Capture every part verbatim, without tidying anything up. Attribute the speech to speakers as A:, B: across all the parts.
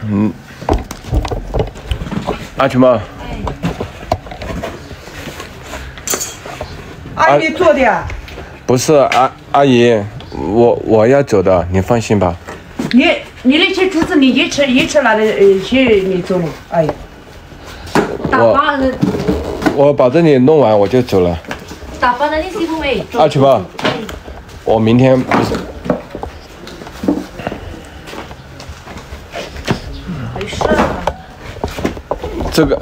A: 嗯，阿群吗？
B: 阿姨做的。
A: 不是阿阿姨，我我要走的，你放心吧。
B: 你你那些珠子你一吃一吃拿的呃去你走了，哎呀。
A: 我我把这里弄完我就走了。
C: 打包的你媳妇没？
A: 阿群吗？我明天不是。
C: 没事。
A: 这个。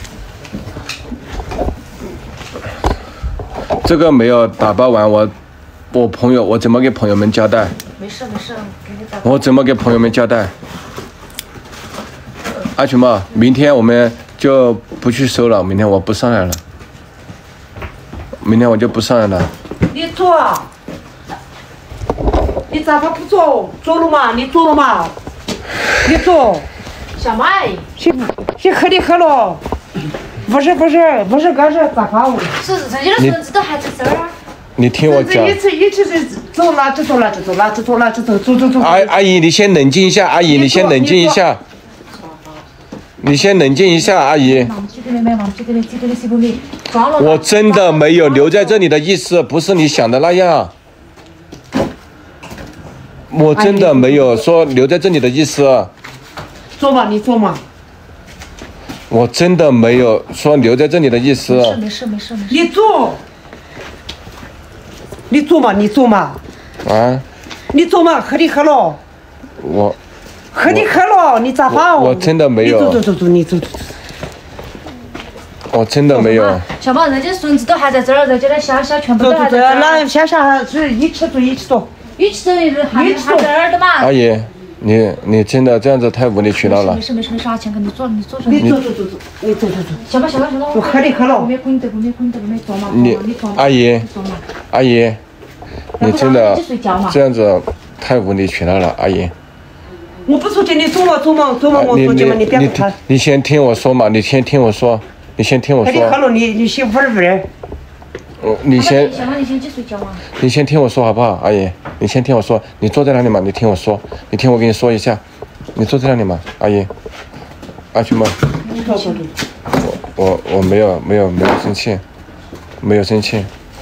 A: 这个没有打包完，我我朋友我怎么给朋友们交代？
C: 没事没事，给你打包。
A: 我怎么给朋友们交代？阿群嘛，明天我们就不去收了，明天我不上来了。明天我就不上来了。
B: 你做，你咋个不做？做了嘛？你做了嘛？你做。
C: 小麦。
B: 先先喝的喝了。不是不是不是，刚是咋发我？
C: 是人家的孙子都还在这儿啊。
A: 你听我讲。
B: 一直一直是走哪就走哪就走哪就走哪就走走走走。
A: 阿阿姨，你先冷静一下，阿姨，你先冷静一下。你先冷静一下，阿姨。我真的没有留在这里的意思，不是你想的那样。我真的没有说留在这里的意思。
B: 坐嘛，你坐嘛。
A: 我真的没有说留在这里的意思。
C: 没事没事没事没事。
B: 你坐，你坐嘛，你坐嘛。
A: 啊？
B: 你坐嘛，喝的喝了。
A: 我。
B: 喝的喝了，你咋发？
A: 我真的没有。
B: 你走走走走，你走走。
A: 我真的没有。
C: 小宝，人家孙子都还在这儿，人家的小小全部都还在这儿。
B: 那小小是一起走一起走。
C: 一起走，还还在这儿的嘛。
A: 阿姨。你你真的这样子太无理取闹了。
C: 没事没事没事，阿强哥，你坐你坐坐。
B: 你走走走走，你走走走。
C: 小宝小宝小宝，
B: 我喝的喝了。
C: 后面可以得，后面可以得，后面坐嘛。
A: 你阿姨，阿姨，你真的这样子太无理取闹了，阿姨。
B: 我不说叫你走嘛走嘛走嘛，我说叫嘛，你别管他。
A: 你先听我说嘛，你先听我说，你先听我说。
B: 喝的喝了，你你先玩玩。
A: 哦，你先。
C: 小宝，你先去睡觉嘛。
A: 你先听我说好不好，阿姨？你先听我说，你坐在那里嘛，你听我说，你听我跟你说一下，你坐在那里嘛，阿姨，阿群嘛，我我我没有没有没有生气，没有生气，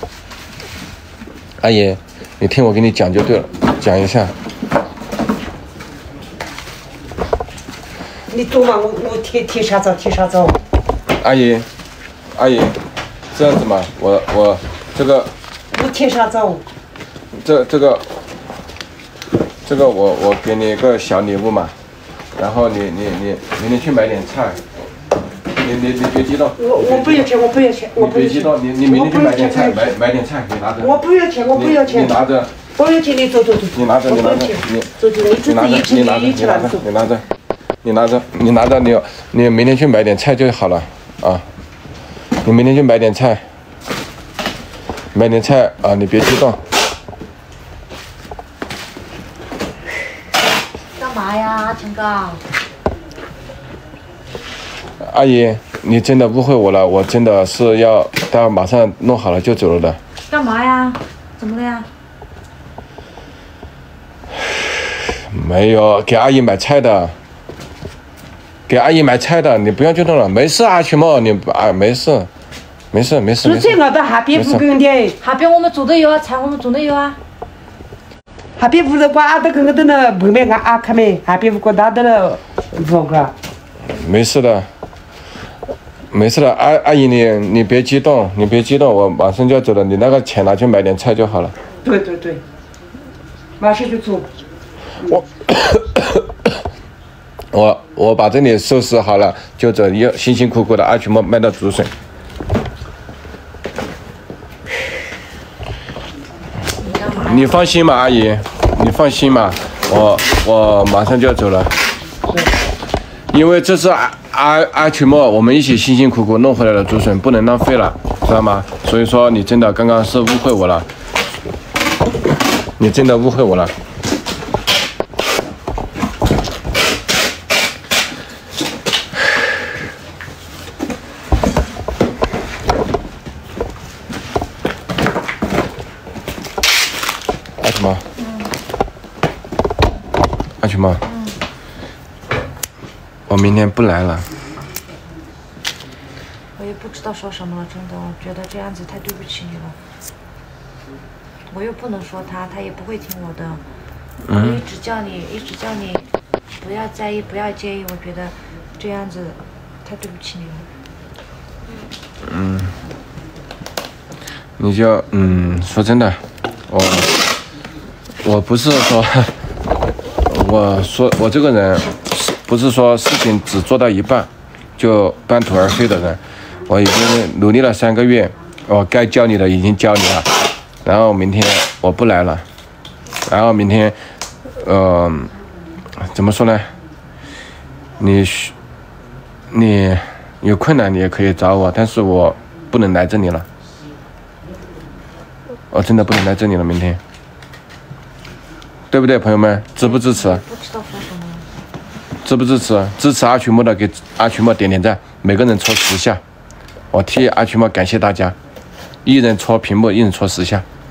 A: 阿姨，你听我跟你讲就对了，讲一下。
B: 你走嘛，我我贴贴啥子贴啥子。
A: 阿姨，阿姨，这样子嘛，我我这个。
B: 我贴啥子？
A: 这这个，这个我我给你一个小礼物嘛，然后你你你明天去买点菜，你你你别激动。
B: 我我不要钱，我不要钱，我不要钱。
A: 你别激动，你你明天去买点菜，买买点菜，你拿着。
B: 我不要钱，我不要钱。
A: 你拿着。
B: 不要钱，你走走走。
A: 你拿着，你拿着，你
B: 走走，你自己一起
A: 你
B: 一起拿走。
A: 你拿着，你拿着，你拿着，你你明天去买点菜就好了啊。你明天去买点菜。买点菜啊！你别激动。
C: 干嘛呀，强哥？
A: 阿姨，你真的误会我了，我真的是要待会马上弄好了就走了的。
C: 干嘛呀？怎么了呀？
A: 没有，给阿姨买菜的。给阿姨买菜的，你不要激动了，没事啊，群猫，你啊没事。没事没事没事。
B: 是这个的，哈边不跟的。
C: 哈边我们做的有啊，菜我们做的有啊。
B: 哈边不是我阿的跟个的那旁边俺阿看没，哈边不过他的了，做个。
A: 没事的，没事的，阿阿姨你你别激动，你别激动，我马上就要走了，你那个钱拿去买点菜就好了。
B: 对对对，马上就走。
A: 我我我把这里收拾好了就走，又辛辛苦苦的阿群猫卖到竹笋。你放心嘛，阿姨，你放心嘛，我我马上就要走了，因为这是阿阿阿群猫我们一起辛辛苦苦弄回来的竹笋，不能浪费了，知道吗？所以说你真的刚刚是误会我了，你真的误会我了。阿群猫，阿群猫， 我明天不来了。
C: 我也不知道说什么了，真的，我觉得这样子太对不起你了。我又不能说他，他也不会听我的。我一直叫你，一直叫你不要在意，不要介意。我觉得这样子太对不起你了。
A: 嗯，你就嗯，说真的，我我不是说，我说我这个人不是说事情只做到一半就半途而废的人。我已经努力了三个月，我该教你的已经教你了，然后明天我不来了，然后明天，呃，怎么说呢？你你有困难你也可以找我，但是我不能来这里了，我真的不能来这里了，明天，对不对，朋友们？支不支持？
C: 不知道说什么。
A: 支不支持？支持阿曲墨的给阿曲墨点点赞，每个人戳十下。我替阿曲墨感谢大家，一人戳屏幕，一人戳十下。